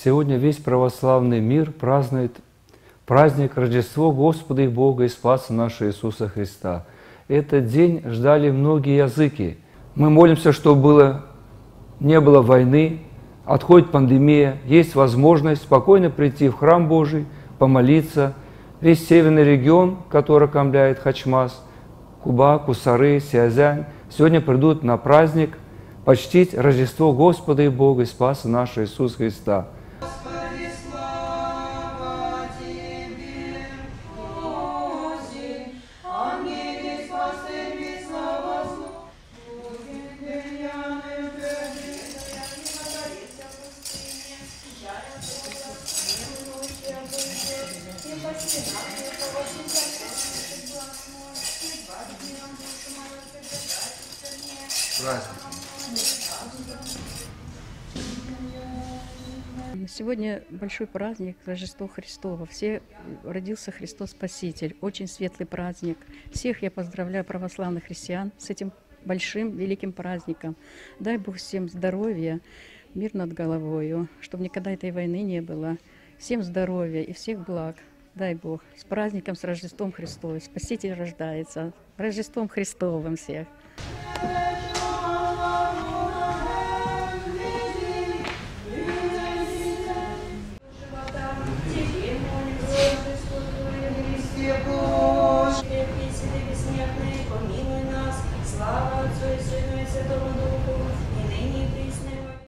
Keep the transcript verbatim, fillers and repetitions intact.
Сегодня весь православный мир празднует праздник Рождество Господа и Бога и Спаса нашего Иисуса Христа. Этот день ждали многие языки. Мы молимся, чтобы было, не было войны, отходит пандемия, есть возможность спокойно прийти в храм Божий, помолиться. Весь северный регион, который окаймляет Хачмаз, Куба, Кусары, Сиазянь, сегодня придут на праздник почтить Рождество Господа и Бога и Спаса нашего Иисуса Христа. Сегодня большой праздник, Рождество Христово. Все родился Христос Спаситель. Очень светлый праздник. Всех я поздравляю, православных христиан, с этим большим, великим праздником. Дай Бог всем здоровья, мир над головою, чтобы никогда этой войны не было. Всем здоровья и всех благ. Дай Бог. С праздником, с Рождеством Христовым. Спаситель рождается. Рождеством Христовым всех.